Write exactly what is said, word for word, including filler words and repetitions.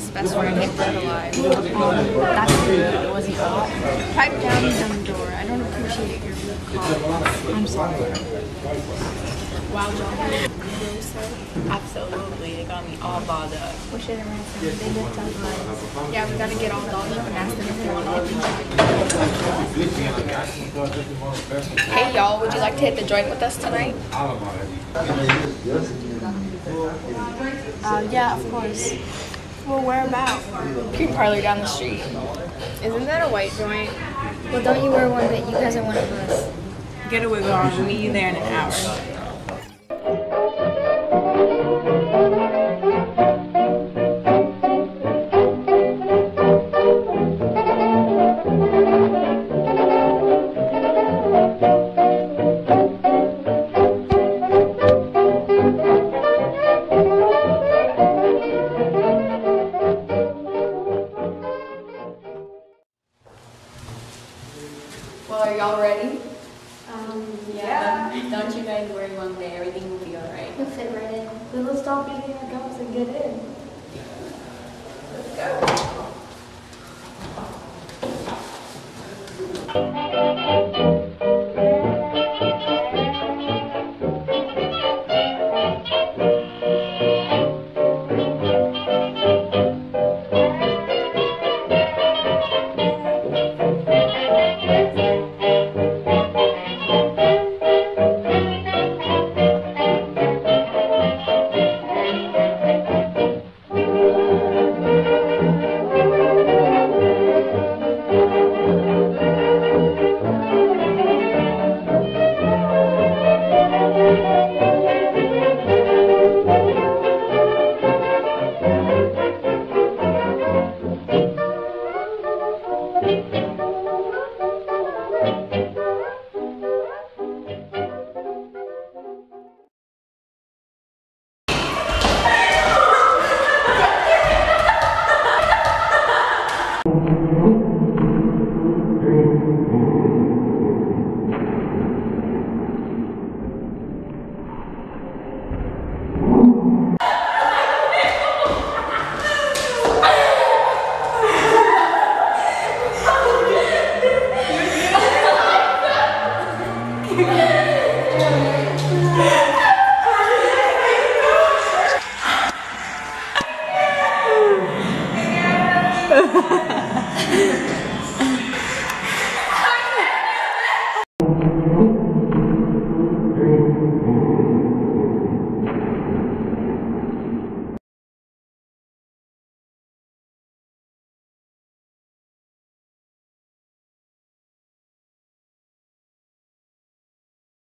best best friend get dead alive. That's good. It wasn't hot. Pipe down, dumb door. I don't appreciate your call. I'm sorry. Wow, John. Absolutely. They got me all balled up. We should have ran some big lights. Yeah, we gotta get all dolled up and ask them if they want to open. Hey y'all, would you like to hit the joint with us tonight? Uh, yeah, of course. Well, where about? Cream parlor down the street. Isn't that a white joint? Well, don't you wear one that you guys are one of us? Get a wiggle on. We'll meet you there in an hour. Well, are y'all ready? Um, Yeah. Don't you guys worry one day. Everything will be alright. you'll fit right in. Then let's stop beating our gums and get in. Let's go.